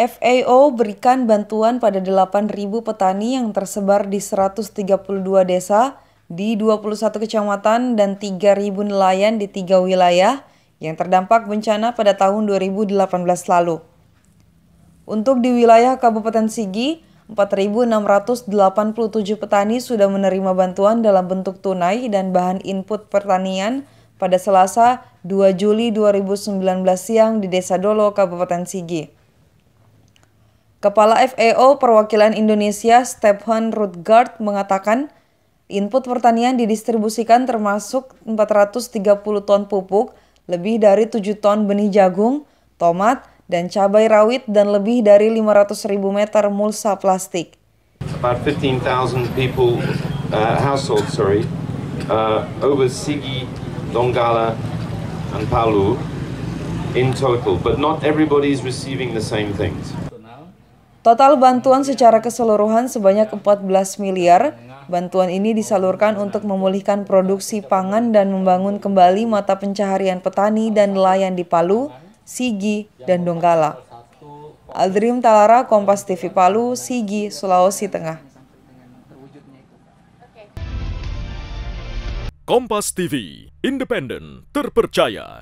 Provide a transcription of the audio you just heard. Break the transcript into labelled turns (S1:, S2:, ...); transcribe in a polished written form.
S1: FAO berikan bantuan pada 8.000 petani yang tersebar di 132 desa di 21 kecamatan dan 3.000 nelayan di 3 wilayah yang terdampak bencana pada tahun 2018 lalu. Untuk di wilayah Kabupaten Sigi, 4.687 petani sudah menerima bantuan dalam bentuk tunai dan bahan input pertanian pada Selasa 2 Juli 2019 siang di Desa Dolo, Kabupaten Sigi. Kepala FAO Perwakilan Indonesia Stephen Rutgard mengatakan, input pertanian didistribusikan termasuk 430 ton pupuk, lebih dari 7 ton benih jagung, tomat, dan cabai rawit, dan lebih dari 500.000 meter mulsa plastik.
S2: About 15,000 people, households, over Sigi, Donggala, and Palu in total, but not everybody is receiving the same things.
S1: Total bantuan secara keseluruhan sebanyak 14 miliar. Bantuan ini disalurkan untuk memulihkan produksi pangan dan membangun kembali mata pencaharian petani dan nelayan di Palu, Sigi, dan Donggala. Aldrim Talara, Kompas TV Palu, Sigi, Sulawesi Tengah.
S3: Kompas TV, independen, terpercaya.